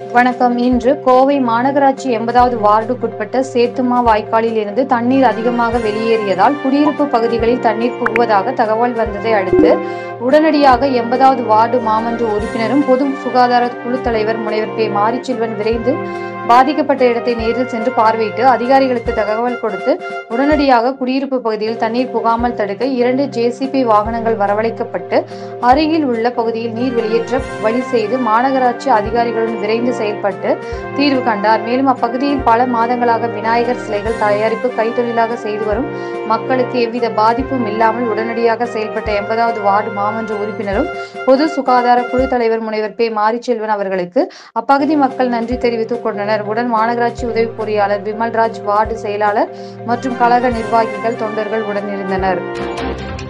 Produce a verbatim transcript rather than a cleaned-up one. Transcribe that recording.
வணக்கம். இன்று கோவை மாநகராட்சி எண்பதாவது வார்டுக்குட்பட்ட சேத்துமா வாய்க்காலில் இருந்து தண்ணீர் அதிகமாக வெளியேறியதால் குடியிருப்பு பகுதிகளில் தண்ணீர் புகுவதாக தகவல் வந்ததை அடுத்து உடனடியாக எண்பதாவது வார்டு மாமன்ற உறுப்பினரும் பொது சுகாதார குழு தலைவர் முனைவர் பே மாரிச்செல்வன் விரைந்து பாதிக்கப்பட்ட இடத்தை நேரில் சென்று பார்வையிட்டு அதிகாரிகளுக்கு தகவல் கொடுத்து உடனடியாக குடியிருப்பு பகுதியில் தண்ணீர் புகாமல் தடுக்க இரண்டு ஜேசிபி வாகனங்கள் வரவழைக்கப்பட்டு அருகில் உள்ள பகுதியில் நீர் வெளியேற்ற வழி செய்து மாநகராட்சி அதிகாரிகளுடன் விரைந்து செயல்பட்டு தீர்வு கண்டார். மேலும் அப்பகுதியில் பல மாதங்களாக விநாயகர் சிலைகள் தயாரிப்பு கைத்தொழிலாக செய்து வரும் மக்களுக்கு எவ்வித பாதிப்பும் இல்லாமல் உடனடியாக செயல்பட்ட எண்பதாவது வார்டு மாமன்ற உறுப்பினரும் பொது சுகாதார குழு தலைவர் முனைவர் பே மாரிச்செல்வன் அவர்களுக்கு அப்பகுதி மக்கள் நன்றி தெரிவித்துக் கொண்டனர். உடன் மாநகராட்சி உதவி பொறியாளர் விமல்ராஜ், வார்டு செயலாளர் மற்றும் கழக நிர்வாகிகள், தொண்டர்கள் உடன் இருந்தனர்.